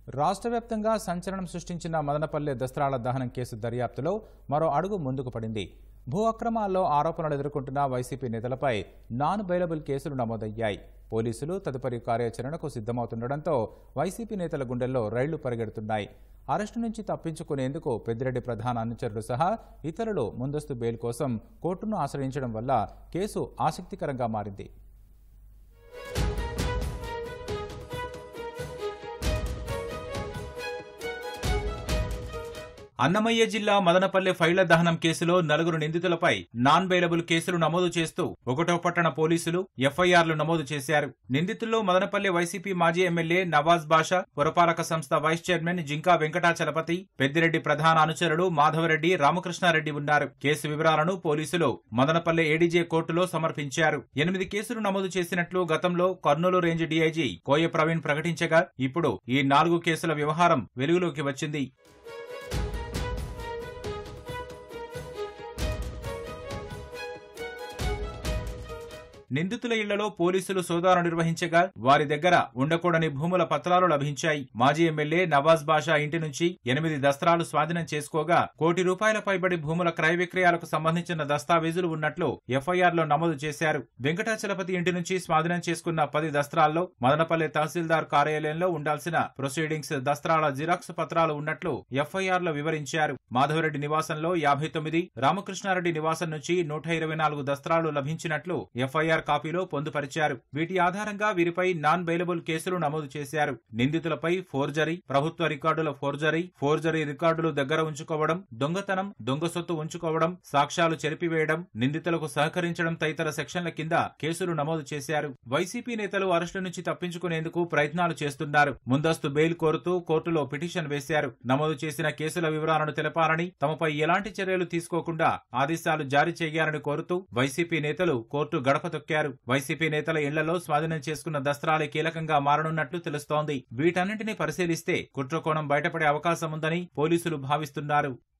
రాష్ట్ర వ్యాప్తంగా సంచలనం సృష్టించిన మదనపల్లె దస్త్రాల దహనం కేసు దర్యాప్తులో మరో అడుగు ముందుకు పడింది. భూ అక్రమాల్లో ఆరోపణలు ఎదుర్కొంటున్న వైసీపీ నేతలపై నాన్ బెయిలబుల్ కేసులు నమోదయ్యాయి. పోలీసులు తదుపరి కార్యాచరణకు సిద్ధమవుతుండటంతో వైసీపీ నేతల గుండెల్లో రైళ్లు పరిగెడుతున్నాయి. అరెస్టు నుంచి తప్పించుకునేందుకు పెద్దిరెడ్డి ప్రధాన అనుచరులు సహా ఇతరులు ముందస్తు బెయిల్ కోసం కోర్టును ఆశ్రయించడం వల్ల కేసు ఆసక్తికరంగా మారింది. అన్నమయ్య జిల్లా మదనపల్లె ఫైళ్ల దహనం కేసులో 4 నిందితులపై నాన్ బెయిలబుల్ కేసులు నమోదు చేస్తూ ఒకటో పట్టణ పోలీసులు ఎఫ్ఐఆర్లు నమోదు చేశారు. నిందితుల్లో మదనపల్లె వైసీపీ మాజీ ఎమ్మెల్యే నవాజ్ బాషా, పురపాలక సంస్థ వైస్ చైర్మన్ జింకా వెంకటాచలపతి, పెద్దిరెడ్డి ప్రధాన అనుచరుడు మాధవరెడ్డి, రామకృష్ణారెడ్డి ఉన్నారు. కేసు వివరాలను పోలీసులు మదనపల్లె ఏడీజే కోర్టులో సమర్పించారు. 8 కేసులు నమోదు చేసినట్లు గతంలో కర్నూలు రేంజ్ డీఐజీ కోయ ప్రవీణ్ ప్రకటించగా ఇప్పుడు ఈ 4 కేసుల వ్యవహారం వెలుగులోకి వచ్చింది. నిందితుల ఇళ్లలో పోలీసులు సోదాలు నిర్వహించగా వారి దగ్గర ఉండకూడని భూముల పత్రాలు లభించాయి. మాజీ ఎమ్మెల్యే నవాజ్ బాషా ఇంటి నుంచి 8 దస్త్రాలు స్వాధీనం చేసుకోగా ₹1 కోటి పైబడి భూముల క్రయ విక్రయాలకు సంబంధించిన దస్తావేజులు ఉన్నట్లు ఎఫ్ఐఆర్లో నమోదు చేశారు. వెంకటాచలపతి ఇంటి నుంచి స్వాధీనం చేసుకున్న 10 దస్త్రాల్లో మదనపల్లె తహసీల్దార్ కార్యాలయంలో ఉండాల్సిన ప్రొసీడింగ్స్ దస్త్రాల జిరాక్స్ పత్రాలు ఉన్నట్లు ఎఫ్ఐఆర్లో వివరించారు. మాధవరెడ్డి నివాసంలో 59, రామకృష్ణారెడ్డి నివాసం నుంచి 124 దస్త్రాలు లభించినట్లు ఎఫ్ఐఆర్ కాపీలో పొందుపరిచారు. వీటి ఆధారంగా వీరిపై నాన్ బెయిలబుల్ కేసులు నమోదు చేశారు. నిందితులపై ఫోర్జరీ, ప్రభుత్వ రికార్డుల ఫోర్జరీ రికార్డులు దగ్గర ఉంచుకోవడం, దొంగతనం, దొంగ సొత్తు ఉంచుకోవడం, సాక్ష్యాలు చెరిపివేయడం, నిందితులకు సహకరించడం తదితర సెక్షన్ల కింద కేసులు నమోదు చేశారు. వైసీపీ నేతలు అరెస్టు నుంచి తప్పించుకునేందుకు ప్రయత్నాలు చేస్తున్నారు. ముందస్తు బెయిల్ కోరుతూ కోర్టులో పిటిషన్ వేశారు. నమోదు చేసిన కేసుల వివరాలను తెలపాలని, తమపై ఎలాంటి చర్యలు తీసుకోకుండా ఆదేశాలు జారీ చేయాలని కోరుతూ వైసీపీ నేతలు కోర్టు గడప తొక్కారు. వైసీపీ నేతల ఇళ్లలో స్వాధీనం చేసుకున్న దస్త్రాలే కీలకంగా మారనున్నట్లు తెలుస్తోంది. వీటన్నింటినీ పరిశీలిస్తే కుట్రకోణం బయటపడే అవకాశం ఉందని పోలీసులు భావిస్తున్నారు.